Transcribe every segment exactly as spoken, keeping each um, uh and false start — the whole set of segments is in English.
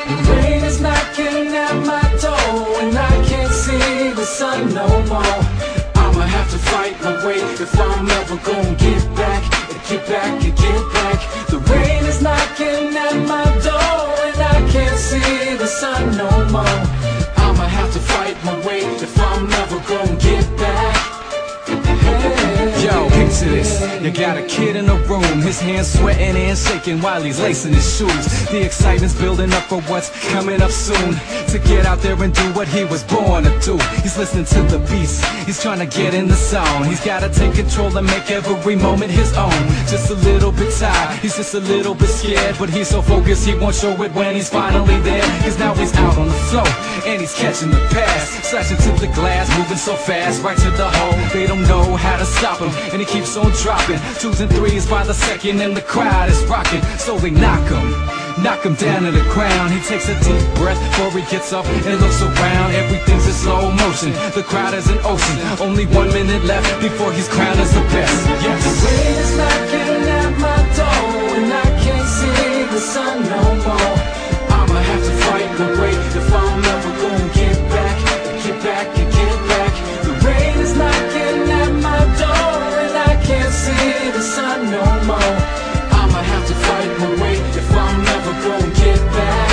The rain is knocking at my door, and I can't see the sun no more. I'ma have to fight my way if I'm ever gonna get back, and get back, and get back. The rain is knocking at my door, and I can't see the sun no more. I'ma have to fight my way if I'm never gonna get back. Yo, picture this, you got a kid in a room, his hands sweating and shaking while he's lacing his shoes. The excitement's building up for what's coming up soon, to get out there and do what he was born to do. He's listening to the beats, he's trying to get in the zone. He's gotta take control and make every moment his own. Just a little bit tired, he's just a little bit scared, but he's so focused he won't show it when he's finally there. Cause now he's out on the floor, and he's catching the pass, slashing to the glass, moving so fast, right to the hole. They don't know how to stop him, and he keeps on dropping twos and threes by the second, and the crowd is rocking. So they knock him, knock him down to the ground. He takes a deep breath before he gets up and looks around. Everything's in slow motion, the crowd is an ocean. Only one minute left before he's crowned as the best. Yes. The rain is knocking at my door, and I can't see the sun no more. I'ma have to fight my way if I'm never gonna get back, get back, and get back. The rain is knocking at my door, and I can't see the sun no more. I'ma have to fight my way if I'm never gonna get back.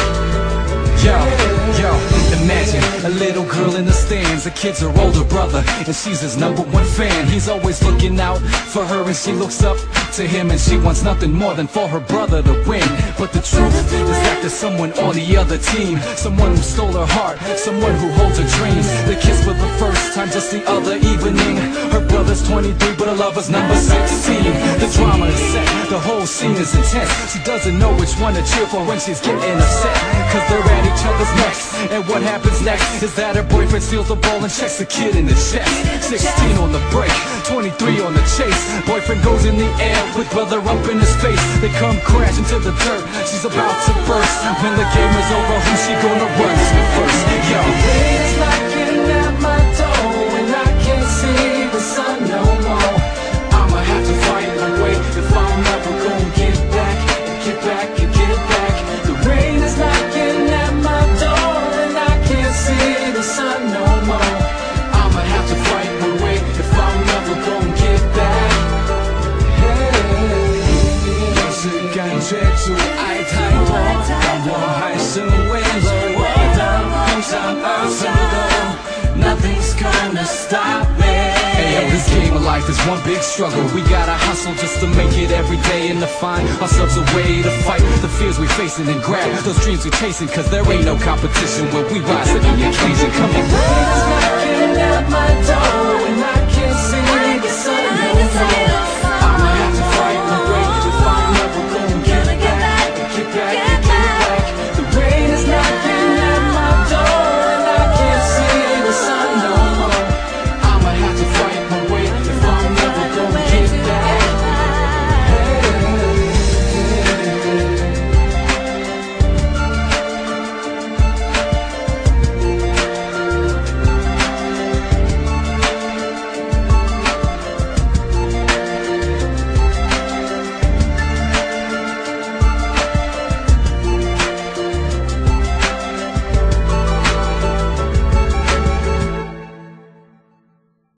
Yo, yo, imagine a little girl in the stands, the kid's her older brother, and she's his number one fan. He's always looking out for her, and she looks up to him, and she wants nothing more than for her brother to win. But the truth is that there's someone on the other team, someone who stole her heart, someone who holds her dreams. They kissed for the first time just the other evening. Her brother's twenty-three, but her lover's number sixteen. The drama is set, the whole scene is intense. She doesn't know which one to cheer for when she's getting upset, cause they're at each other's necks. And what happens next is that her boyfriend steals the ball and checks the kid in the chest. Sixteen on the break, twenty-three on the chase. Boyfriend goes in the air with brother up in his face. They come crashing to the dirt, she's about to burst. When the game is over, who's she gonna run to first? Yo, the rain is knocking at my door, and I can't see the sun no more. I'ma have to fight my way if I'm never gonna get back, get back, and get back. The rain is knocking at my door, and I can't see the sun no more. I'ma have to fight my way if I'm never gonna get back. Hey, 感觉阻碍太多，但我还是为了我的梦想而奋斗。Nothing's gonna stop me. Hey yo, this game of life is one big struggle. We gotta hustle just to make it every day, and to find ourselves a way to fight the fears we facing and grab those dreams we chasing. Cause there ain't no competition when we rise to the occasion. Come on. The rain is knocking at my door, and